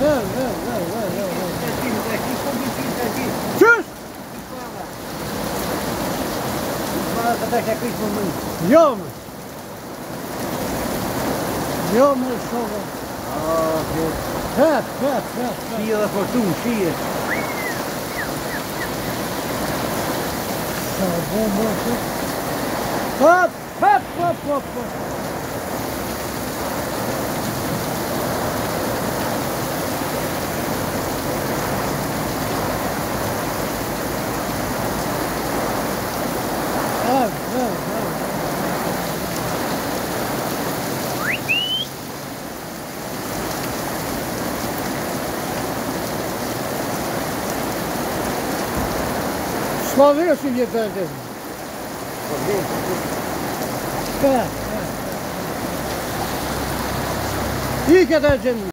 Çüş! Yok mu? Yok mu şovu? Hep. Zie je dat voor toen, zie je. Hop. Slavio si yeterli. İyi ki de